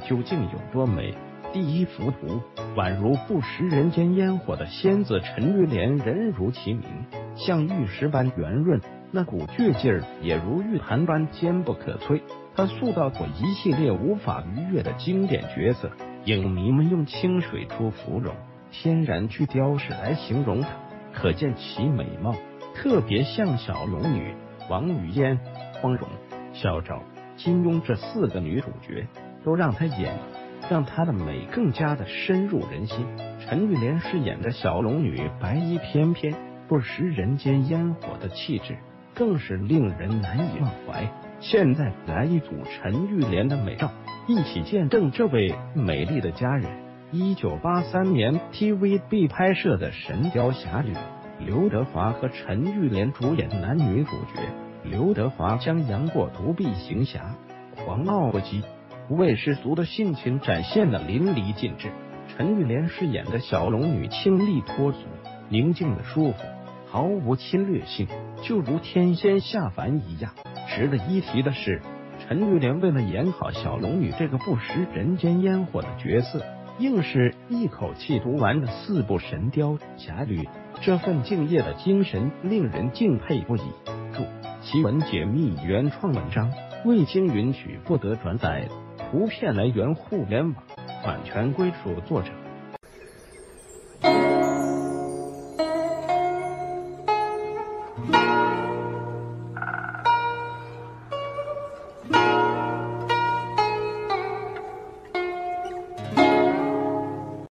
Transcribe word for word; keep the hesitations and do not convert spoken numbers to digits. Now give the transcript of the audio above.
究竟有多美？第一幅图，宛如不食人间烟火的仙子陈玉莲，人如其名，像玉石般圆润，那股倔劲儿也如玉盘般坚不可摧。她塑造过一系列无法逾越的经典角色，影迷们用清水出芙蓉、天然去雕饰来形容她，可见其美貌。特别像小龙女王语嫣、黄蓉、小昭、金庸这四个女主角，都让她演，让她的美更加的深入人心。陈玉莲饰演的小龙女，白衣翩翩，不食人间烟火的气质，更是令人难以忘怀。现在来一组陈玉莲的美照，一起见证这位美丽的佳人。一九八三年 T V B 拍摄的《神雕侠侣》，刘德华和陈玉莲主演男女主角。刘德华将杨过独臂行侠，狂傲不羁、不畏世俗的性情展现得淋漓尽致。陈玉莲饰演的小龙女清丽脱俗，宁静的舒服，毫无侵略性，就如天仙下凡一样。值得一提的是，陈玉莲为了演好小龙女这个不食人间烟火的角色，硬是一口气读完了四部《神雕侠侣》，这份敬业的精神令人敬佩不已。注：奇闻解密原创文章未经允许不得转载，图片来源互联网，版权归属作者。